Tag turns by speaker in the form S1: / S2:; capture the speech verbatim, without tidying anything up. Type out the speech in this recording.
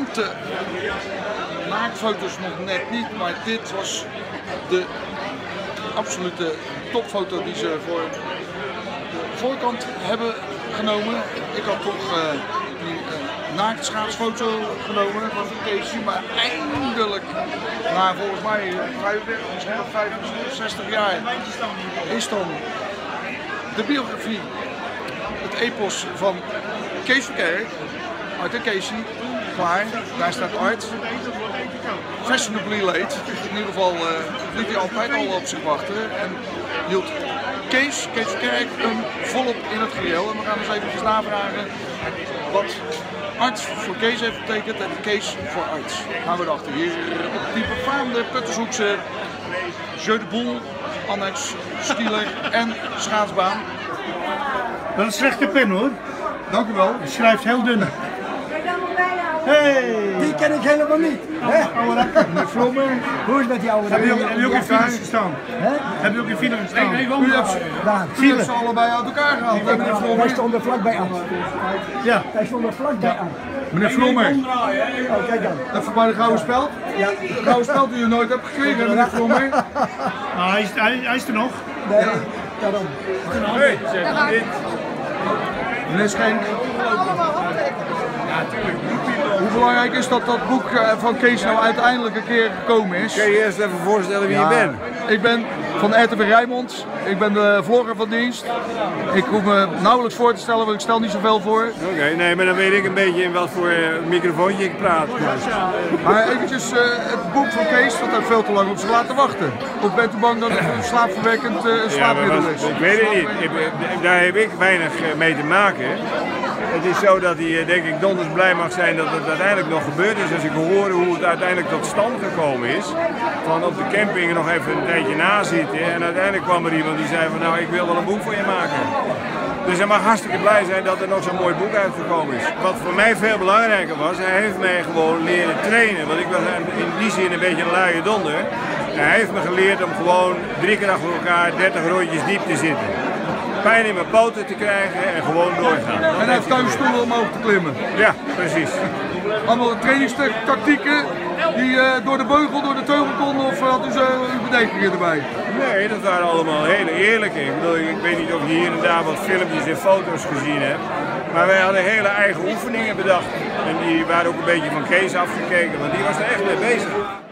S1: de naaktfoto's nog net niet, maar dit was de absolute topfoto die ze voor de voorkant hebben genomen. Ik had toch uh, die uh, naaktschaatsfoto genomen van Casey, maar eindelijk, na volgens mij vijfendertig, misschien nog vijfenzestig jaar, is dan de biografie, het epos van Kees Verkerk, Art en Casey, klaar. Daar staat Art. Fashionably late. In ieder geval uh, liet hij altijd al op zich wachten. En hield Kees, Kees Verkerk hem volop in het geheel. En we gaan eens even navragen wat Art voor Kees heeft betekend en Kees voor Art. Gaan we erachter. Hier op die befaamde Puttershoekse Jeu de Boel, annex, stieler en schaatsbaan.
S2: Dat is een slechte pen hoor.
S1: Dank u wel.
S2: Hij schrijft heel dun. Hey.
S3: Die ken ik helemaal niet. Meneer Vlommer, hoe is het met die oude
S2: Heb je ook, heb je ook in files gestaan?
S3: He?
S2: Heb je ook in files gestaan?
S1: Nee, nee, u hebt, u hebt ze allebei uit elkaar gehaald, hè, meneer Vlommer?
S3: Hij stond er vlakbij aan.
S2: Ja.
S3: Hij stond er vlakbij aan.
S1: Meneer Vlommer,
S3: Oh, kijk dan.
S1: even bij de gouden speld. Ja. De gouden speld die u nooit hebt gekregen, meneer Vlommer.
S2: Ah, hij, is, hij, hij is er nog.
S3: Nee, daarom.
S2: Hey, zeg dit.
S1: Meneer Schenk. Hoe belangrijk is dat dat boek van Kees nou uiteindelijk een keer gekomen is?
S4: Kun je eerst even voorstellen wie
S1: Ja,
S4: je bent?
S1: Ik ben van R T V Rijnmond. Ik ben de vlogger van dienst. Ik hoef me nauwelijks voor te stellen, want ik stel niet zoveel voor.
S4: Oké, okay, nee, maar dan weet ik een beetje in wat voor uh, microfoontje ik praat.
S1: Maar eventjes uh, het boek van Kees, dat heeft veel te lang op zich laten wachten. Of bent u bang dat het een slaapverwekkend uh, slaapmiddel is?
S4: Ja, ik weet het niet. Ik, daar heb ik weinig mee te maken. Het is zo dat hij denk ik donders blij mag zijn dat het uiteindelijk nog gebeurd is. Als ik hoor hoe het uiteindelijk tot stand gekomen is. Van op de camping nog even een tijdje nazitten. En uiteindelijk kwam er iemand die zei van nou ik wil wel een boek voor je maken. Dus hij mag hartstikke blij zijn dat er nog zo'n mooi boek uitgekomen is. Wat voor mij veel belangrijker was, hij heeft mij gewoon leren trainen. Want ik was in die zin een beetje een luie donder. En hij heeft me geleerd om gewoon drie keer achter elkaar dertig rondjes diep te zitten. Pijn in mijn poten te krijgen en gewoon doorgaan.
S1: En hij heeft tuinstoelen omhoog te klimmen.
S4: Ja, precies.
S1: Allemaal trainingstactieken die uh, door de beugel, door de teugel konden of had u zo uw bedenkingen erbij?
S4: Nee, dat waren allemaal hele eerlijke. Ik bedoel, ik weet niet of je hier en daar wat filmpjes en foto's gezien hebt. Maar wij hadden hele eigen oefeningen bedacht. En die waren ook een beetje van Kees afgekeken, want die was er echt mee bezig.